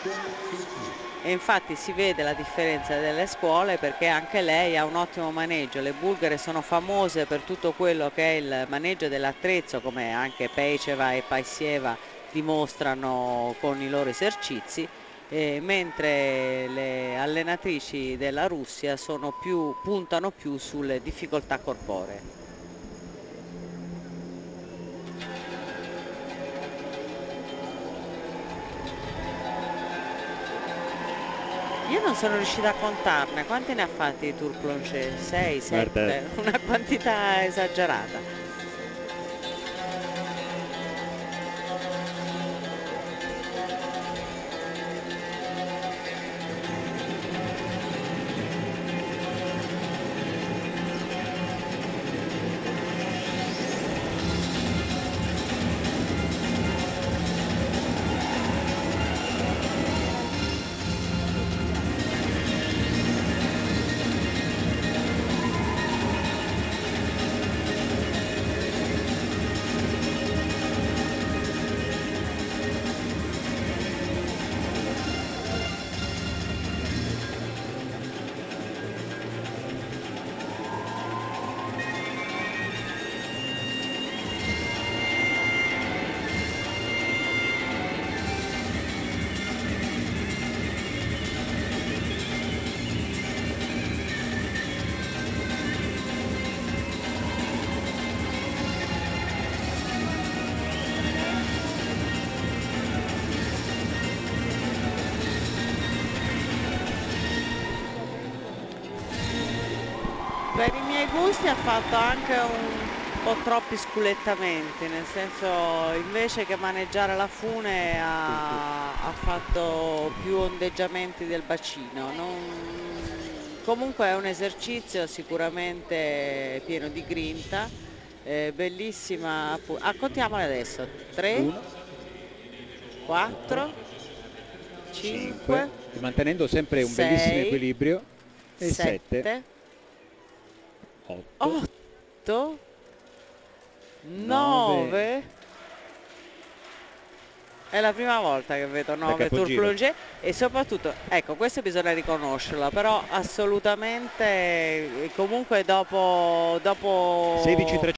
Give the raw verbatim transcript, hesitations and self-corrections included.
E infatti si vede la differenza delle scuole, perché anche lei ha un ottimo maneggio. Le bulgare sono famose per tutto quello che è il maneggio dell'attrezzo, come anche Peiceva e Paisieva dimostrano con i loro esercizi, eh, mentre le allenatrici della Russia sono più, puntano più sulle difficoltà corporee. Io non sono riuscita a contarne, quanti ne ha fatti di tour plongé? sei, sette, una quantità esagerata. Per i miei gusti ha fatto anche un po' troppi sculettamenti, nel senso, invece che maneggiare la fune ha, ha fatto più ondeggiamenti del bacino. Non... Comunque è un esercizio sicuramente pieno di grinta, eh, bellissima. Ah, contiamole adesso: tre, quattro, cinque, mantenendo sempre un sei, bellissimo equilibrio, e sette, otto, nove. È la prima volta che vedo nove tour plongé, e soprattutto, ecco, questo bisogna riconoscerlo, però assolutamente, comunque dopo, dopo